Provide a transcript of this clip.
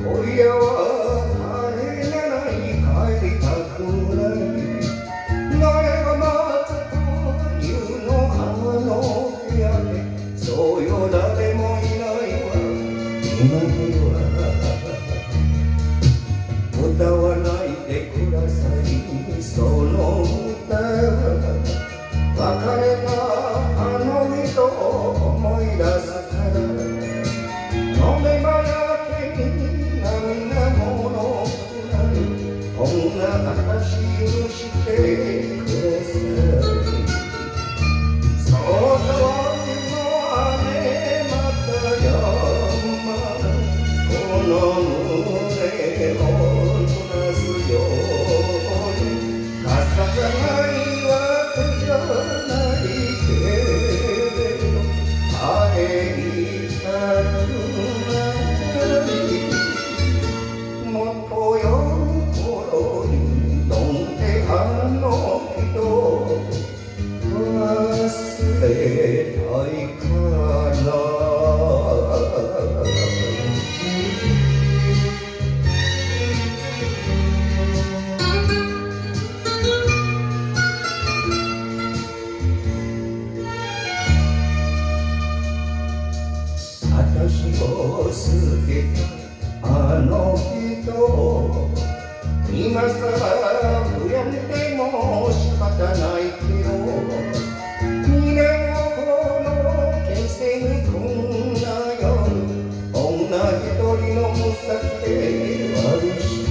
今夜は帰れない帰りたくない誰が待つというのあの部屋でそうよ誰もいないわ今には歌わないでくださいその歌別れたあの人を思い出すから飲めばやけに涙もろくなるこんな私許してくださいその時の雨またやまこの胸を濡らすようにかさがないわけじゃないけれど帰りたくないもっとよ頃に飲んであの人忘れたいから私を捨てたあの人今さら悔やんでも仕方ないけど2年後の消せぬこんな夜女一人の無策で悪し